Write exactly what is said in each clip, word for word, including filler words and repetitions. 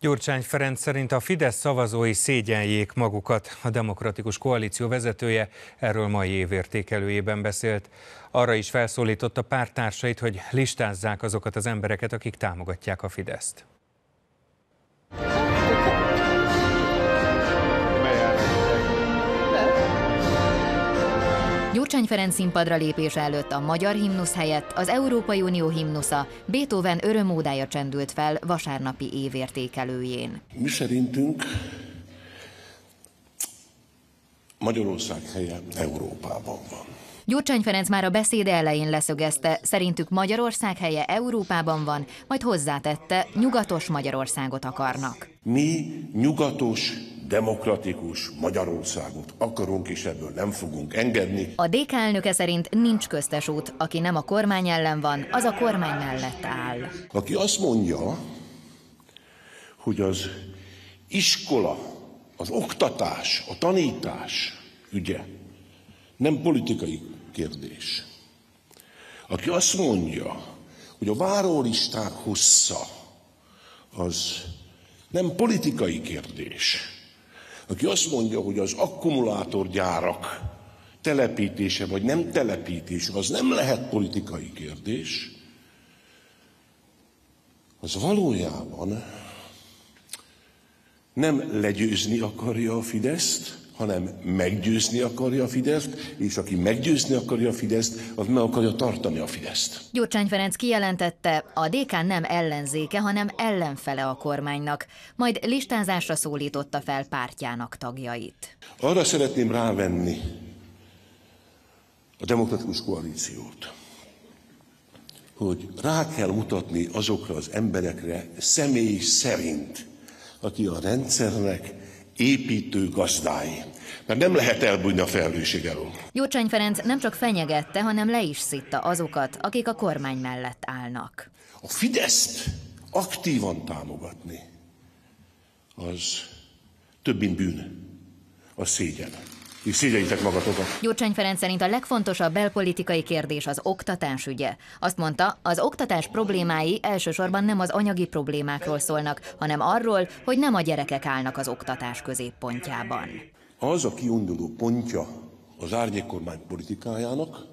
Gyurcsány Ferenc szerint a Fidesz szavazói szégyeljék magukat. A Demokratikus Koalíció vezetője erről mai évértékelőjében beszélt. Arra is felszólította párttársait, hogy listázzák azokat az embereket, akik támogatják a Fideszt. Gyurcsány Ferenc színpadra lépése előtt a magyar himnusz helyett az Európai Unió himnusza, Beethoven örömódája csendült fel vasárnapi évértékelőjén. Mi szerintünk Magyarország helye Európában van. Gyurcsány Ferenc már a beszéde elején leszögezte, szerintük Magyarország helye Európában van, majd hozzátette, nyugatos Magyarországot akarnak. Mi nyugatos, demokratikus Magyarországot akarunk, és ebből nem fogunk engedni. A dé ká elnöke szerint nincs köztes út, aki nem a kormány ellen van, az a kormány mellett áll. Aki azt mondja, hogy az iskola, az oktatás, a tanítás ügye nem politikai kérdés. Aki azt mondja, hogy a várólisták hossza az nem politikai kérdés. Aki azt mondja, hogy az akkumulátorgyárak telepítése vagy nem telepítése, az nem lehet politikai kérdés, az valójában nem legyőzni akarja a Fideszt, hanem meggyőzni akarja a Fideszt, és aki meggyőzni akarja a Fideszt, az meg akarja tartani a Fideszt. Gyurcsány Ferenc kijelentette, a dé ká nem ellenzéke, hanem ellenfele a kormánynak, majd listázásra szólította fel pártjának tagjait. Arra szeretném rávenni a Demokratikus Koalíciót, hogy rá kell mutatni azokra az emberekre személy szerint, aki a rendszernek építő gazdái. Mert nem lehet elbújni a felelősség elől. Gyurcsány Ferenc nem csak fenyegette, hanem le is szitta azokat, akik a kormány mellett állnak. A Fideszt aktívan támogatni, az több, mint bűn, az szégyen. És szégyeljétek magatokat. Gyurcsány Ferenc szerint a legfontosabb belpolitikai kérdés az oktatás ügye. Azt mondta, az oktatás problémái elsősorban nem az anyagi problémákról szólnak, hanem arról, hogy nem a gyerekek állnak az oktatás középpontjában. Az a kiinduló pontja az árnyékkormány politikájának,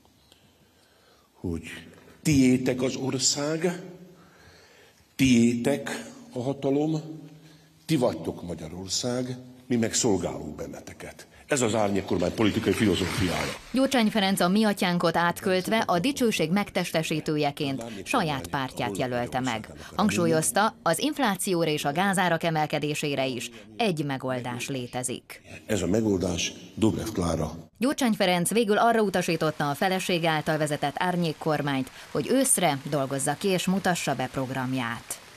hogy tiétek az ország, tiétek a hatalom, ti vagytok Magyarország, mi meg szolgálunk benneteket. Ez az árnyékkormány politikai filozófiája. Gyurcsány Ferenc a Mi atyánkot átköltve a dicsőség megtestesítőjeként saját pártját jelölte meg. Hangsúlyozta, az inflációra és a gázárak emelkedésére is egy megoldás létezik. Ez a megoldás Dobrev Klára. Gyurcsány Ferenc végül arra utasította a feleség által vezetett árnyékkormányt, hogy őszre dolgozza ki és mutassa be programját.